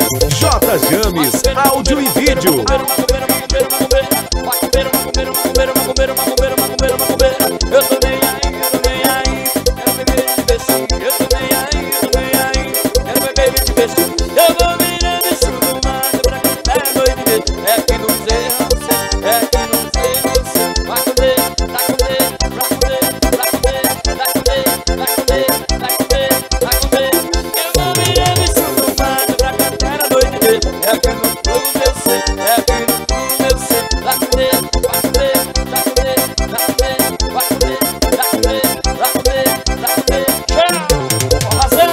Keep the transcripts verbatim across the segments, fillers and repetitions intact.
J James, áudio e vídeo. Eu tô nem aí, eu tô nem aí. Quero beber de beijinho. Eu tô nem aí, eu tô nem aí. Quero beber de beijinho. Eu vou virando esse mano pra cantar a noite inteira. É que não sei, não sei. É que não sei, não sei. Vai comer, vai comer, vai comer, vai comer, vai comer, vai comer, vai comer, vai comer. Eu vou virando esse mano pra cantar a noite inteira. É que não eu sei, é que não eu sei. Vai comer, vai comer, vai comer, vai comer, vai comer, vai comer, vai comer, vai comer. Tchau, com razão.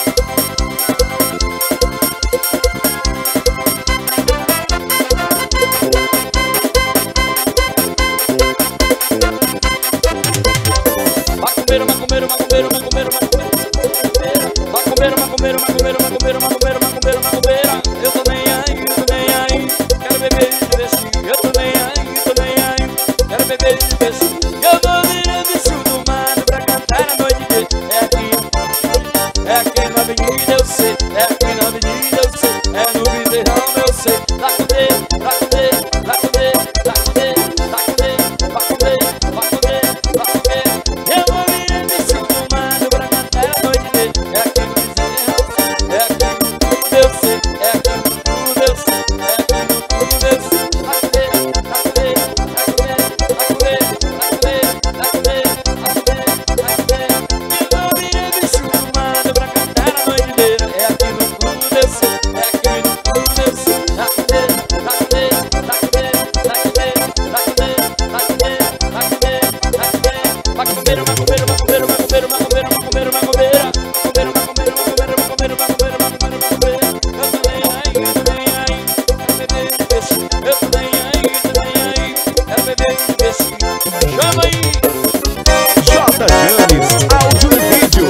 Macumbeiro, macumbeiro, macumbeiro, macumbeiro, macumbeiro, macumbeiro, macumbeiro, macumbeiro, macumbeiro, macumbeiro, macumbeiro, macumbeira. Eu tô nem aí, eu tô nem aí. Quero beber de beijinho. Eu tô nem aí, eu tô nem aí. Quero beber de beijinho. Eu vou virando isso do mano pra cantar a noite inteira. É aqui, é aqui na avenida eu sei. É aqui na avenida eu sei. É no Viveirão eu sei. Vai comer, vai comer, vai comer, vai comer, vai comer, vai comer, vai comer, vai comer. Eu vou virando isso do mano pra cantar a noite inteira. É aqui no Viveirão eu sei. É aqui no tudo eu sei. É aqui no tudo eu sei. É aqui no tudo eu sei. Vai comer, vai comer, vai comer, vai comer, vai comer, vai comer, vai comer, vai comer. Eu vou virando isso do mano pra cantar a noite inteira. É aqui no tudo eu sei. É aqui no tudo eu sei. Vai comer, vai comer, vai comer, vai comer, vai comer, vai comer, vai comer, vai comer. Macumbeiro, macumbeiro, macumbeiro, macumbeiro, macumbeiro, macumbeiro, macumbeira. Macumbeiro, macumbeiro, macumbeiro, macumbeiro, macumbeiro, macumbeiro, macumbeiro. Eu tô nem aí, eu tô nem aí. Quero beber de beijinho. Eu tô nem aí, eu tô nem aí. Quero beber de beijinho. Chama aí! J James, áudio e vídeo.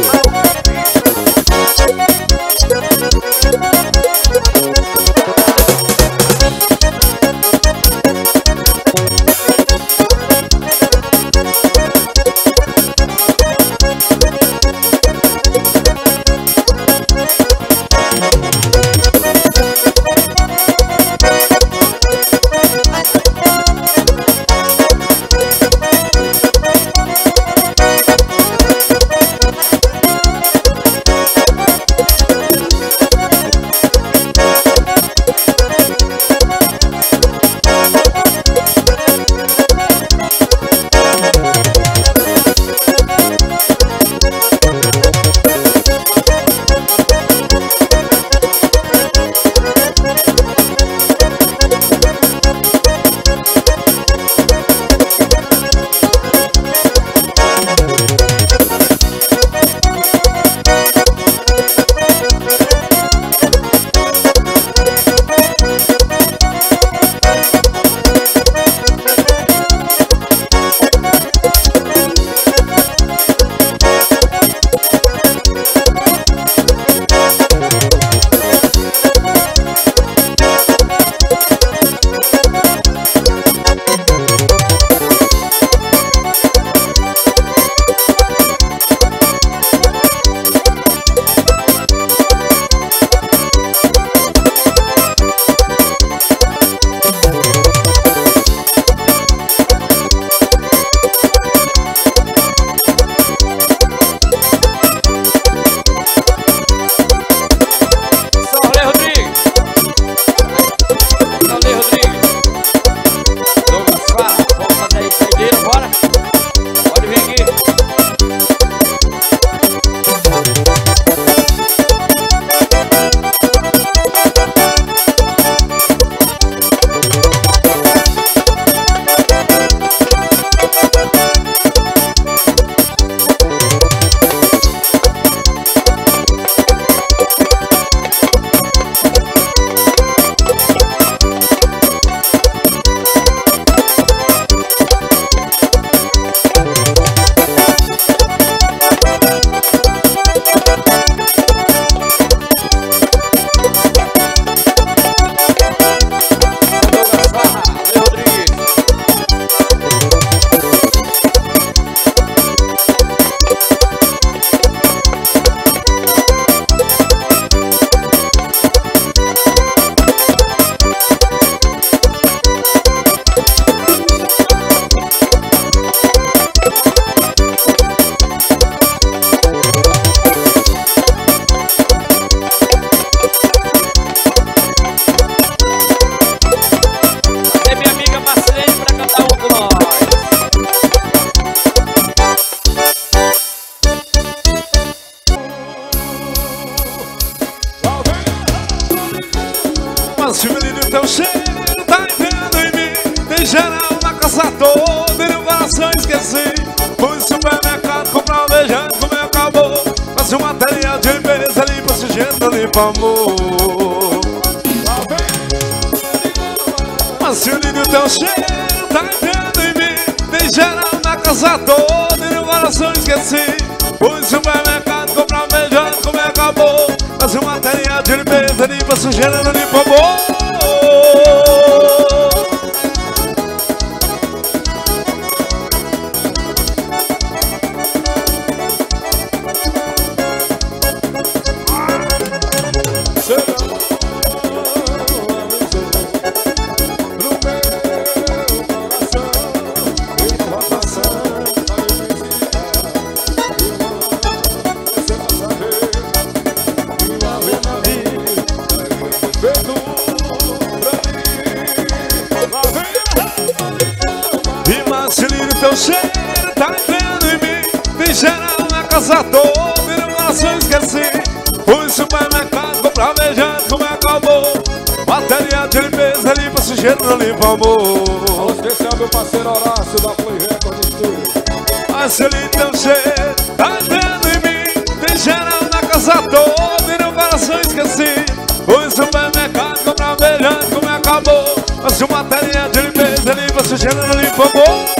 teu cheiro tá entrando em mim. Tem geral na casa toda e no coração esqueci. Fui no supermercado comprar um beijante, como acabou. Faço um material de limpeza, limpa sujeira, limpa amor. Mas o lindo teu cheiro tá entrando em mim. Tem geral na casa toda e no coração esqueci. Fui no supermercado comprar um beijante, como acabou. Faço um material de limpeza, limpa sujeira, limpa amor. Teu cheiro tá entrando em mim. Tem geral na casa toda e no coração esqueci. Fui no supermercado comprar beijante, como acabou. Material de limpeza, limpa sujeira, limpa amor. Alô especial meu parceiro Horácio da Play Record Studio. Mas ele teu cheiro tá entrando em mim. Tem geral na casa toda e no coração esqueci. Fui no supermercado comprar beijante, como acabou. Mas o material de limpeza, limpa sujeira, limpa amor.